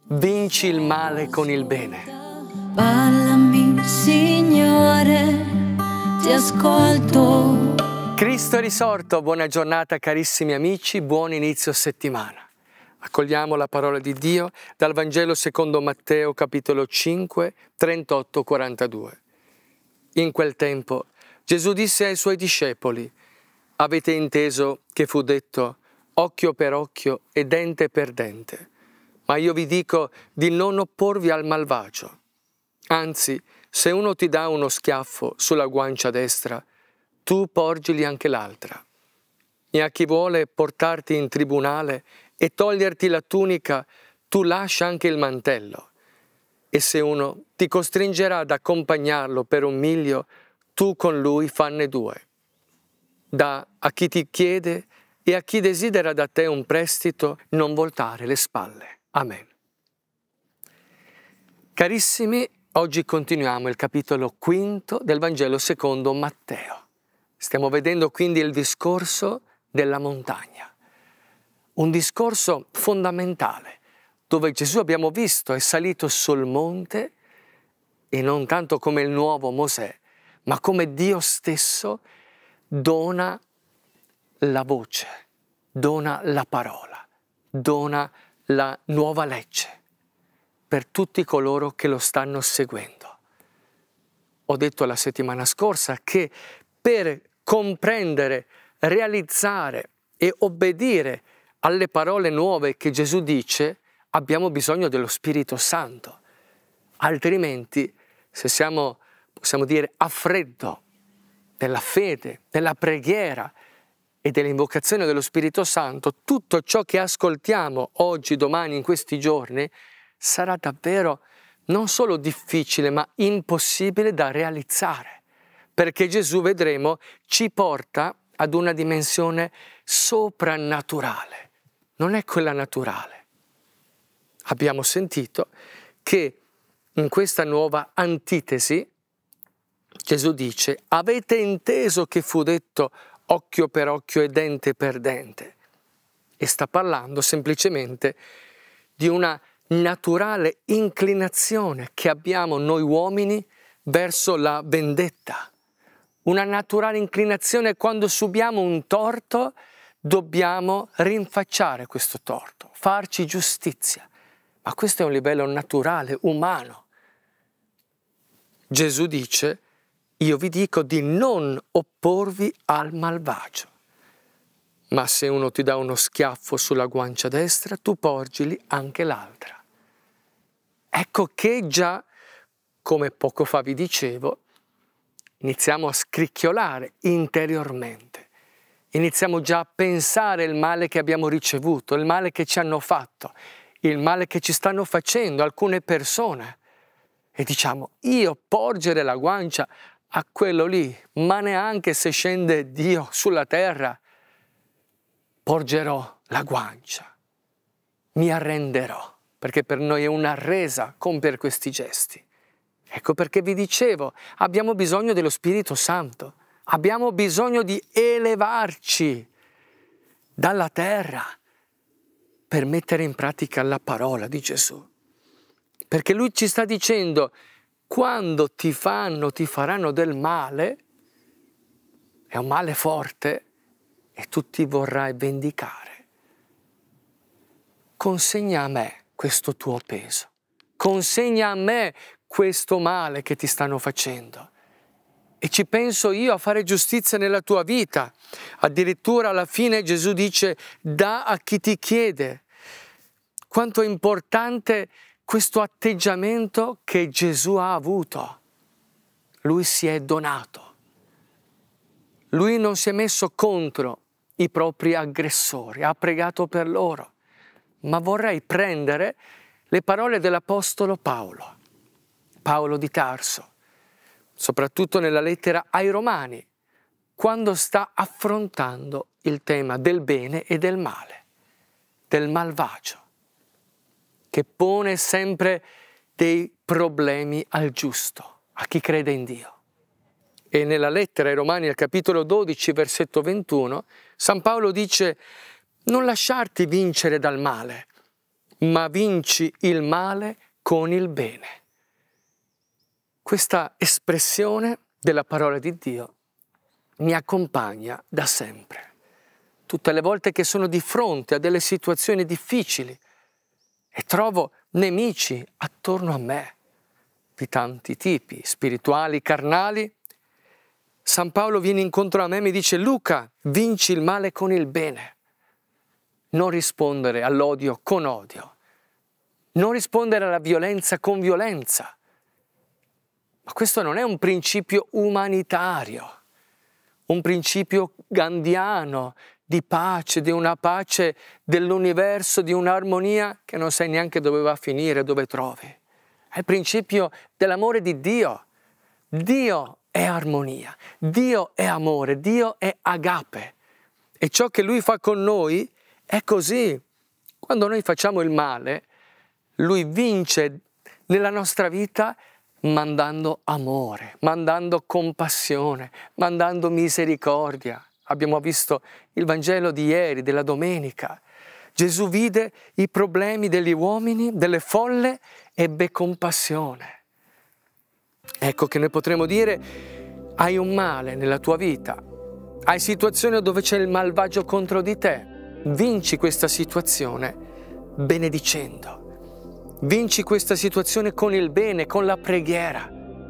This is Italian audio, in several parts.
Vinci il male con il bene. Parlami, Signore, ti ascolto. Cristo è risorto, buona giornata carissimi amici, buon inizio settimana. Accogliamo la parola di Dio dal Vangelo secondo Matteo, capitolo 5, 38-42. In quel tempo Gesù disse ai suoi discepoli: avete inteso che fu detto occhio per occhio e dente per dente, ma io vi dico di non opporvi al malvagio. Anzi, se uno ti dà uno schiaffo sulla guancia destra, tu porgili anche l'altra. E a chi vuole portarti in tribunale e toglierti la tunica, tu lascia anche il mantello. E se uno ti costringerà ad accompagnarlo per 1 miglio, tu con lui fanne 2. Da a chi ti chiede e a chi desidera da te un prestito, non voltare le spalle. Amen. Carissimi, oggi continuiamo il capitolo 5 del Vangelo secondo Matteo. Stiamo vedendo quindi il discorso della montagna. Un discorso fondamentale, dove Gesù abbiamo visto è salito sul monte e non tanto come il nuovo Mosè, ma come Dio stesso dona la voce, dona la parola, dona la nuova legge per tutti coloro che lo stanno seguendo. Ho detto la settimana scorsa che per comprendere, realizzare e obbedire alle parole nuove che Gesù dice, abbiamo bisogno dello Spirito Santo. Altrimenti, se siamo, possiamo dire, a freddo della fede, della preghiera e dell'invocazione dello Spirito Santo, tutto ciò che ascoltiamo oggi, domani, in questi giorni, sarà davvero non solo difficile, ma impossibile da realizzare. Perché Gesù, vedremo, ci porta ad una dimensione soprannaturale. Non è quella naturale. Abbiamo sentito che in questa nuova antitesi Gesù dice: avete inteso che fu detto occhio per occhio e dente per dente? E sta parlando semplicemente di una naturale inclinazione che abbiamo noi uomini verso la vendetta. Una naturale inclinazione: quando subiamo un torto dobbiamo rinfacciare questo torto, farci giustizia. Ma questo è un livello naturale, umano. Gesù dice: io vi dico di non opporvi al malvagio. Ma se uno ti dà uno schiaffo sulla guancia destra, tu porgili anche l'altra. Ecco che già, come poco fa vi dicevo, iniziamo a scricchiolare interiormente. Iniziamo già a pensare il male che abbiamo ricevuto, il male che ci hanno fatto, il male che ci stanno facendo alcune persone. E diciamo: io porgere la guancia a quello lì, ma neanche se scende Dio sulla terra, porgerò la guancia, mi arrenderò, perché per noi è una resa compiere questi gesti. Ecco perché vi dicevo, abbiamo bisogno dello Spirito Santo, abbiamo bisogno di elevarci dalla terra per mettere in pratica la parola di Gesù. Perché Lui ci sta dicendo: quando ti faranno del male, è un male forte, e tu ti vorrai vendicare, consegna a me questo tuo peso, consegna a me questo male che ti stanno facendo e ci penso io a fare giustizia nella tua vita. Addirittura alla fine Gesù dice: dà a chi ti chiede. Quanto è importante questo atteggiamento che Gesù ha avuto. Lui si è donato. Lui non si è messo contro i propri aggressori, ha pregato per loro. Ma vorrei prendere le parole dell'Apostolo Paolo, Paolo di Tarso, soprattutto nella lettera ai Romani, quando sta affrontando il tema del bene e del male, del malvagio, che pone sempre dei problemi al giusto, a chi crede in Dio. E nella lettera ai Romani, al capitolo 12, versetto 21, San Paolo dice: non lasciarti vincere dal male, ma vinci il male con il bene. Questa espressione della parola di Dio mi accompagna da sempre. Tutte le volte che sono di fronte a delle situazioni difficili e trovo nemici attorno a me, di tanti tipi, spirituali, carnali, San Paolo viene incontro a me e mi dice: Luca, vinci il male con il bene. Non rispondere all'odio con odio, non rispondere alla violenza con violenza. Ma questo non è un principio umanitario, un principio gandhiano di pace, di una pace dell'universo, di un'armonia che non sai neanche dove va a finire, dove trovi. È il principio dell'amore di Dio. Dio è armonia, Dio è amore, Dio è agape. E ciò che Lui fa con noi è così. Quando noi facciamo il male, Lui vince nella nostra vita mandando amore, mandando compassione, mandando misericordia. Abbiamo visto il Vangelo di ieri, della domenica. Gesù vide i problemi degli uomini, delle folle, ebbe compassione. Ecco che noi potremo dire: hai un male nella tua vita, hai situazioni dove c'è il malvagio contro di te, vinci questa situazione benedicendo, vinci questa situazione con il bene, con la preghiera.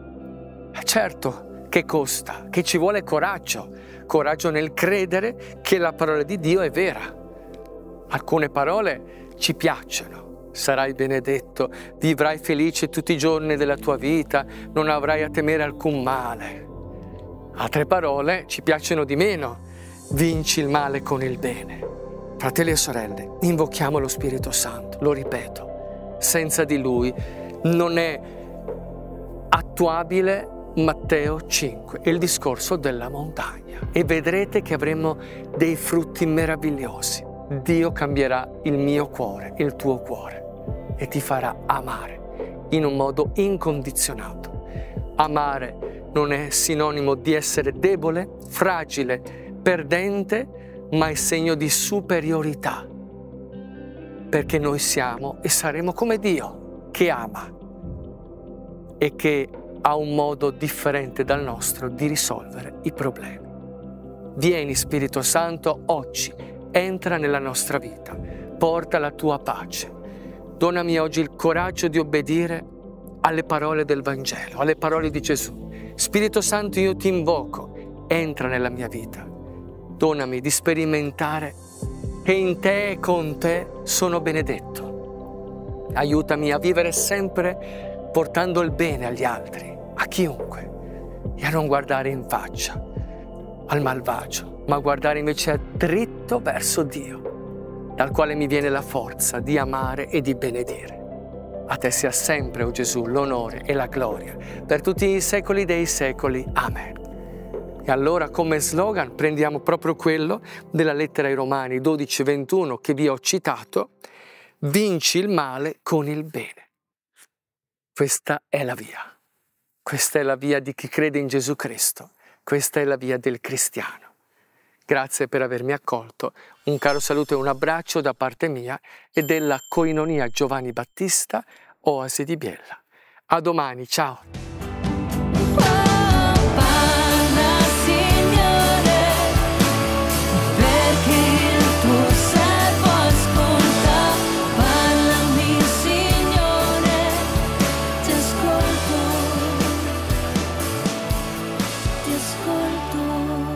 Certo che costa, che ci vuole coraggio nel credere che la parola di Dio è vera. Alcune parole ci piacciono. Sarai benedetto, vivrai felice tutti i giorni della tua vita, non avrai a temere alcun male. Altre parole ci piacciono di meno, vinci il male con il bene. Fratelli e sorelle, invochiamo lo Spirito Santo, lo ripeto, senza di Lui non è attuabile Matteo 5, il discorso della montagna, e vedrete che avremo dei frutti meravigliosi. Dio cambierà il mio cuore, il tuo cuore, e ti farà amare in un modo incondizionato. Amare non è sinonimo di essere debole, fragile, perdente, ma è segno di superiorità, perché noi siamo e saremo come Dio, che ama e che ha un modo differente dal nostro di risolvere i problemi. Vieni, Spirito Santo, oggi, entra nella nostra vita, porta la tua pace. Donami oggi il coraggio di obbedire alle parole del Vangelo, alle parole di Gesù. Spirito Santo, io ti invoco, entra nella mia vita. Donami di sperimentare che in te e con te sono benedetto. Aiutami a vivere sempre portando il bene agli altri, a chiunque, e a non guardare in faccia al malvagio, ma guardare invece dritto verso Dio, dal quale mi viene la forza di amare e di benedire. A te sia sempre, o Gesù, l'onore e la gloria, per tutti i secoli dei secoli. Amen. E allora, come slogan, prendiamo proprio quello della lettera ai Romani 12:21 che vi ho citato: vinci il male con il bene. Questa è la via. Questa è la via di chi crede in Gesù Cristo. Questa è la via del cristiano. Grazie per avermi accolto. Un caro saluto e un abbraccio da parte mia e della Koinonia Giovanni Battista, Oasi di Biella. A domani, ciao! Ascolto.